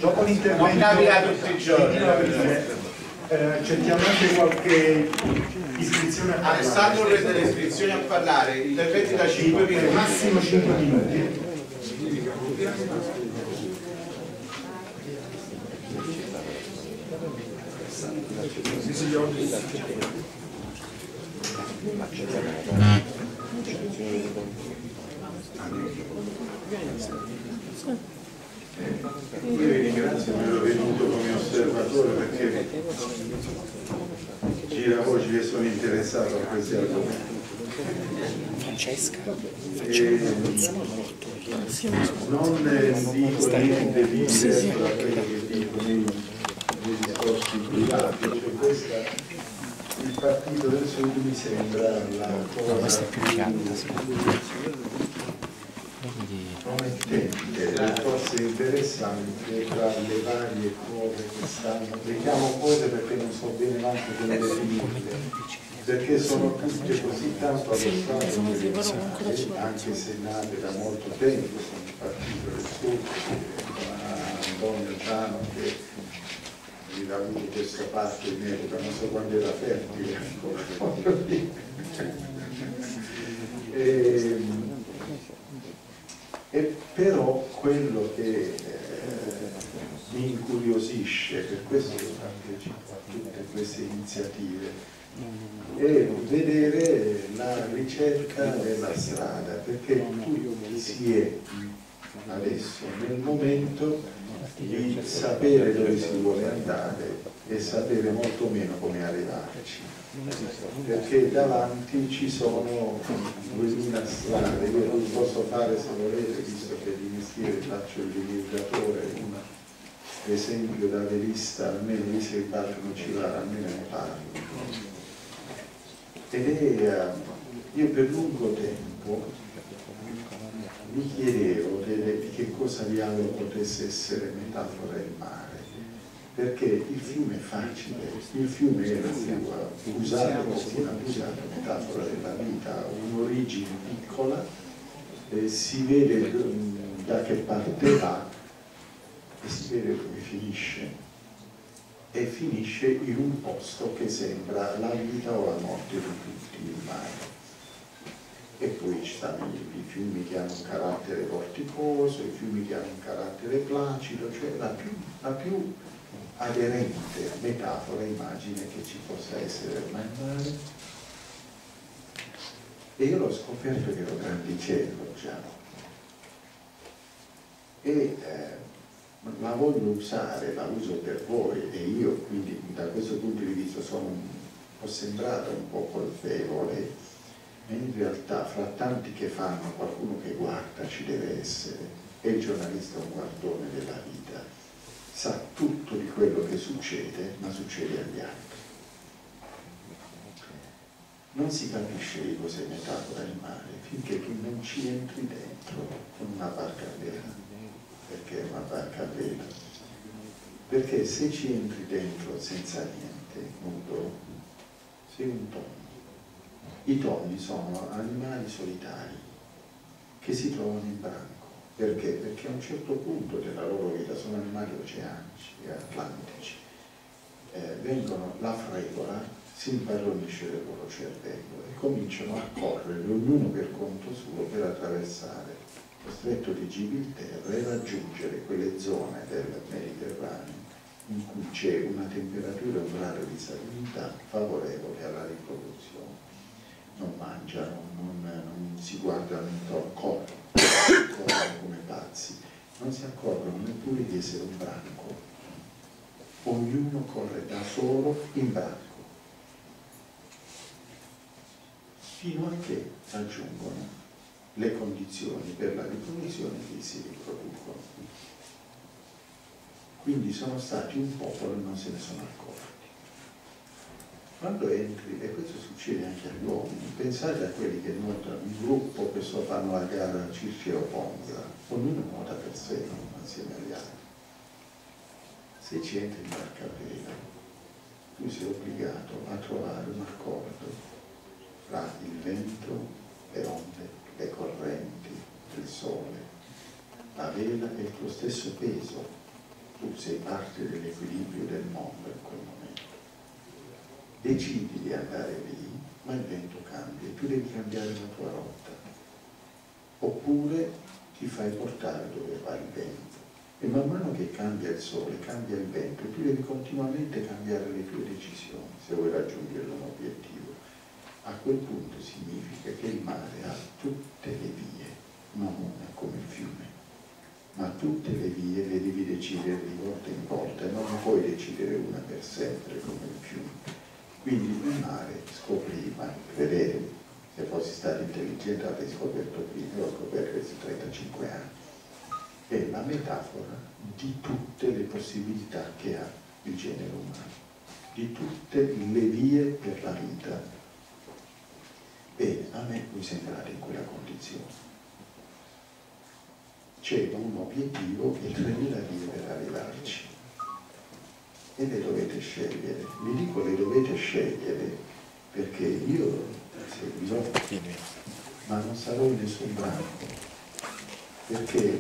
dopo l'intervento non capita tutti i giorni. Accettiamo anche qualche iscrizione a parlare. Alessandro prende le iscrizioni a parlare, interventi da 5 minuti. Massimo 5 minuti. Io vi ringrazio di aver venuto come osservatore perché giravoci che sono interessato a questi argomenti. Francesca, non dico niente di diverso da quello che dico nei discorsi privati, cioè questa, il partito del Sud mi sembra la cosa promettente, forse interessante tra le varie cose che stanno, le chiamo cose perché non so bene neanche come definirle, perché sono tutte così tanto adottate, anche se nate da molto tempo, sono il partito del Sud, Antonio Giano che aveva avuto questa parte in epoca, non so quando era fertile ancora. Però quello che mi incuriosisce, per questo che partecipo a tutte queste iniziative, è vedere la ricerca della strada, perché tutti si è adesso nel momento di sapere dove si vuole andare e sapere molto meno come arrivarci, perché davanti ci sono 2000 strade. Io non posso fare, se volete, visto che di mestiere faccio il divulgatore, un esempio da velista, almeno visto che partono Civara, almeno ne parlo. Ed è, io per lungo tempo mi chiedevo di che cosa diavolo potesse essere metafora il mare, perché il fiume è facile, il fiume è la sua usata metafora della vita, un'origine piccola, si vede da che parte va e si vede dove finisce, e finisce in un posto che sembra la vita o la morte di tutti, il mare. E poi ci stanno i fiumi che hanno un carattere vorticoso, i fiumi che hanno un carattere placido, cioè la più aderente metafora, immagine che ci possa essere ormai il mare. E io l'ho scoperto che ero grandicello già, e la voglio usare, la uso per voi, e io quindi da questo punto di vista ho sembrato un po' colpevole. E in realtà fra tanti che fanno, qualcuno che guarda ci deve essere, e il giornalista è un guardone della vita, sa tutto di quello che succede, ma succede agli altri. Non si capisce di cos'è metafora il mare finché tu non ci entri dentro con una barca a vela. Perché è una barca a vela? Perché se ci entri dentro senza niente, nudo, sei un tonno. I tonni sono animali solitari che si trovano in branco. Perché? Perché a un certo punto della loro vita sono animali oceanici e atlantici. La fregola si impadronisce del loro cervello e cominciano a correre, ognuno per conto suo, per attraversare lo stretto di Gibilterra e raggiungere quelle zone del Mediterraneo in cui c'è una temperatura umbrale di salinità favorevole alla riproduzione. Non mangiano, non si guardano intorno, corrono come pazzi, non si accorgono neppure di essere un branco. Ognuno corre da solo in branco, fino a che raggiungono le condizioni per la riproduzione che si riproducono. Quindi sono stati un popolo e non se ne sono accorti. Quando entri, e questo succede anche agli uomini, pensate a quelli che nuotano in gruppo, che fanno la gara Circeo-Ponza, ognuno nuota per sé, non assieme agli altri. Se ci entri in barca a vela, tu sei obbligato a trovare un accordo tra il vento, le onde, le correnti, il sole, la vela e il tuo stesso peso, tu sei parte dell'equilibrio del mondo in quel momento. Decidi di andare lì, ma il vento cambia e tu devi cambiare la tua rotta. Oppure ti fai portare dove va il vento. E man mano che cambia il sole, cambia il vento, tu devi continuamente cambiare le tue decisioni se vuoi raggiungere un obiettivo. A quel punto significa che il mare ha tutte le vie, non una come il fiume, ma tutte le vie le devi decidere di volta in volta e non ne puoi decidere una per sempre come il fiume. Quindi il mare scopriva, vedere, se fossi stato intelligente avrei scoperto prima, l'ho scoperto questi 35 anni. È la metafora di tutte le possibilità che ha il genere umano, di tutte le vie per la vita. Bene, a me voi sembrate in quella condizione. C'è un obiettivo e 3000 vie per arrivarci. E le dovete scegliere. Vi dico le dovete scegliere perché io seguirò, ma non sarò in nessun branco. Perché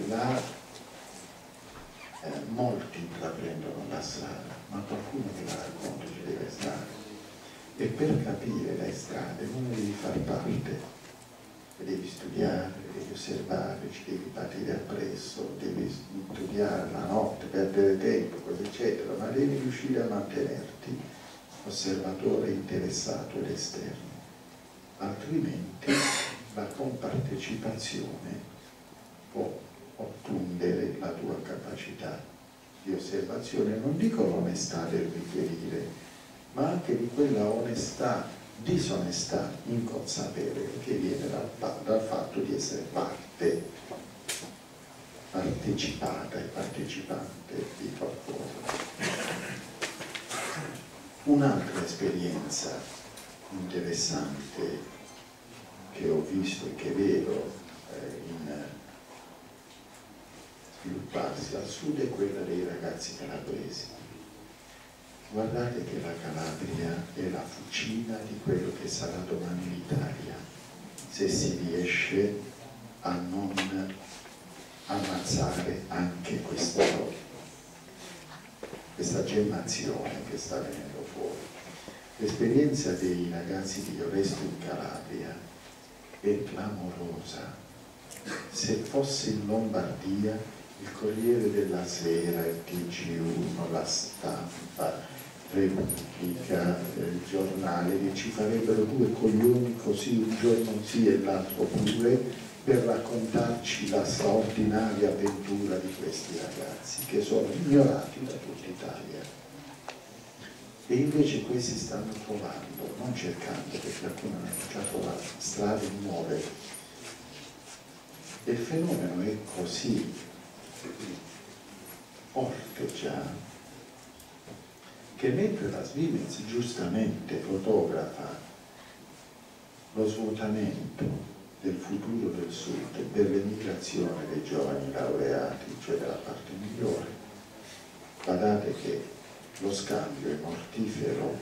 molti intraprendono la strada, ma qualcuno che la racconta ci deve stare. E per capire le strade non ne devi far parte, le devi studiare, le devi osservare, ci devi partire appresso, devi studiare la notte, perdere tempo, così eccetera, ma devi riuscire a mantenerti osservatore interessato ed esterno. Altrimenti la compartecipazione può ottundere la tua capacità di osservazione, non dico l'onestà del riferire, ma anche di quella onestà, disonestà inconsapevole che viene dal fatto di essere parte, partecipata e partecipante di qualcosa. Un'altra esperienza interessante che ho visto e che vedo svilupparsi al sud è quella dei ragazzi calabresi. Guardate che la Calabria è la fucina di quello che sarà domani l'Italia, se si riesce a non ammazzare anche questa gemmazione che sta venendo fuori. L'esperienza dei ragazzi di Io Resto in Calabria è clamorosa. Se fosse in Lombardia, il Corriere della Sera, il TG1, la Stampa, Repubblica, il giornale, che ci farebbero due coglioni così un giorno sì e l'altro pure per raccontarci la straordinaria avventura di questi ragazzi che sono ignorati da tutta Italia. E invece questi stanno trovando, non cercando, perché alcuni hanno già trovato strade nuove. E il fenomeno è così forte già, che mentre la Svimez giustamente fotografa lo svuotamento del futuro del Sud per l'emigrazione dei giovani laureati, cioè della parte migliore, guardate che lo scambio è mortifero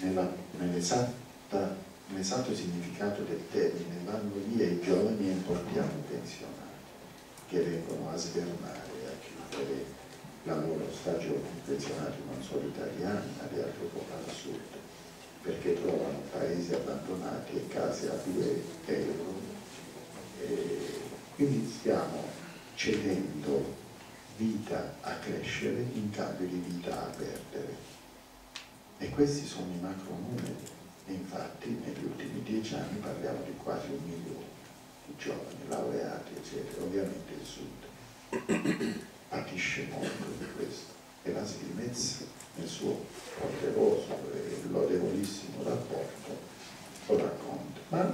nell'esatto significato del termine. Vanno via i giovani e importiamo i pensionati che vengono a svernare e a chiudere la loro stagione. I pensionati non solo italiani ma di altre poco al sud, perché trovano paesi abbandonati e case a 2 euro. Quindi stiamo cedendo vita a crescere in cambio di vita a perdere. E questi sono i macro numeri. E infatti negli ultimi 10 anni parliamo di quasi 1 milione di giovani laureati, eccetera. Ovviamente il sud patisce molto di questo e la Svimez nel suo poderoso e lodevolissimo rapporto lo racconta. Ma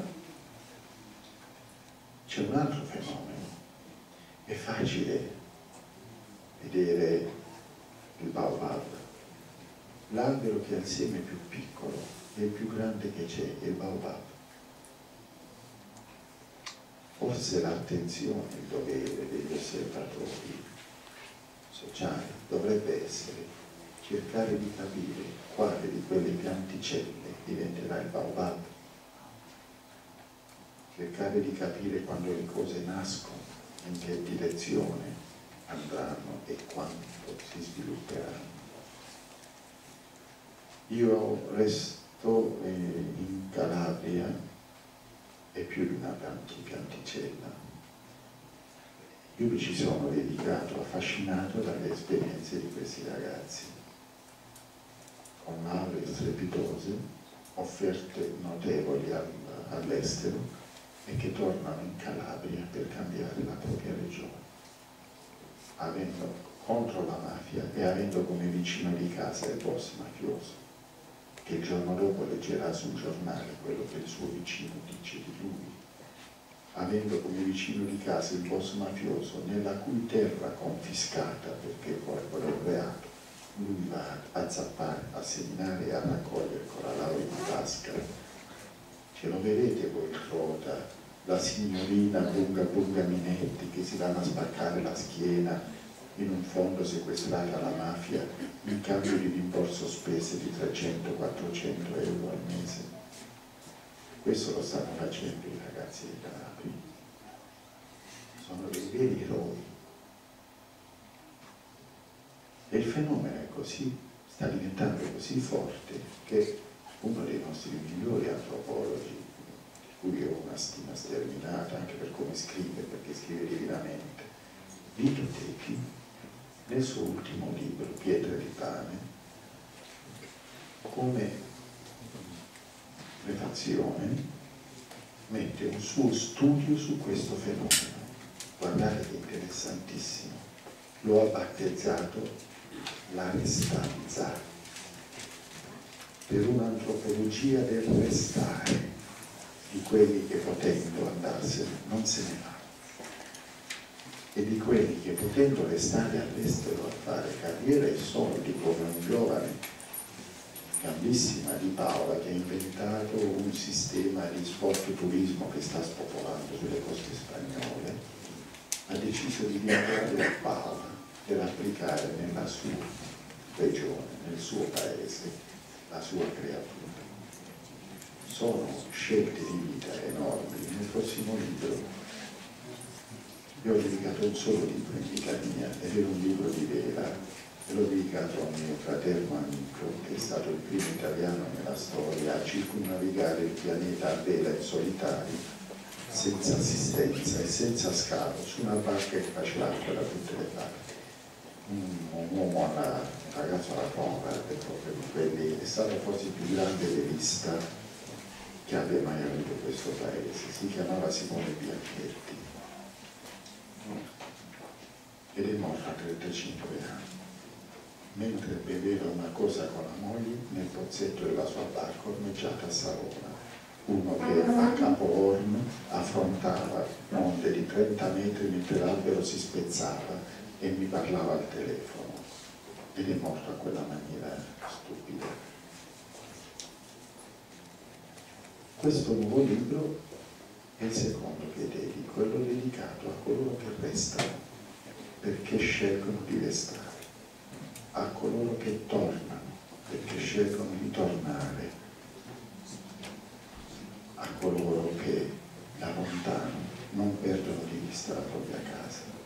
c'è un altro fenomeno. È facile vedere il baobab, l'albero che ha il seme più piccolo e il più grande che c'è è il baobab. Forse l'attenzione, il dovere degli osservatori sociali dovrebbe essere cercare di capire quale di quelle pianticelle diventerà il baobab, cercare di capire quando le cose nascono, in che direzione andranno e quanto si sviluppano. Io resto in Calabria e più di una canticella. Io mi ci sono dedicato, affascinato dalle esperienze di questi ragazzi, con lauree strepitose, offerte notevoli all'estero e che tornano in Calabria per cambiare la propria regione, avendo contro la mafia e avendo come vicino di casa il boss mafioso, che il giorno dopo leggerà sul giornale quello che il suo vicino dice di lui, avendo come vicino di casa il boss mafioso nella cui terra confiscata, perché poi quello è un reato, lui va a zappare, a seminare e a raccogliere con la laurea in tasca. Ce lo vedete voi il Trota, la signorina Bunga Bunga Minetti che si vanno a spaccare la schiena in un fondo sequestrato alla mafia in cambio di rimborso spese di 300-400 euro al mese. Questo lo stanno facendo i ragazzi di Calabria. Sono dei veri eroi. E il fenomeno è così, sta diventando così forte che uno dei nostri migliori antropologi, di cui ho una stima sterminata anche per come scrive, perché scrive divinamente, Vito Techi, nel suo ultimo libro, Pietre di pane, come prefazione, mette un suo studio su questo fenomeno. Guardate che interessantissimo. Lo ha battezzato la restanza, per un'antropologia del restare, di quelli che potendo andarsene non se ne va, e di quelli che potendo restare all'estero a fare carriera e soldi, come un giovane grandissima di Paola che ha inventato un sistema di sport turismo che sta spopolando sulle coste spagnole, ha deciso di viaggiare a Paola per applicare nella sua regione, nel suo paese, la sua creatura. Sono scelte di vita enormi. Nel prossimo libro io ho dedicato un solo libro in vita mia, ed è un libro di Vera, e l'ho dedicato a un mio fraterno amico che è stato il primo italiano nella storia a circumnavigare il pianeta a vela in solitario, senza assistenza e senza scalo, su una barca che faceva acqua da tutte le parti. Un uomo, un ragazzo alla Conrad, proprio di quelli, è stato forse il più grande velista che abbia mai avuto questo paese. Si chiamava Simone Bianchetti ed è morto a 35 anni mentre beveva una cosa con la moglie nel pozzetto della sua barca ormeggiata a Savona. Uno che a Capo Horn affrontava onde di 30 metri mentre l'albero si spezzava e mi parlava al telefono, ed è morto a quella maniera stupida. Questo nuovo libro è il secondo che dedico, quello dedicato a coloro che restano perché scelgono di restare, a coloro che tornano perché scelgono di tornare, a coloro che da lontano non perdono di vista la propria casa.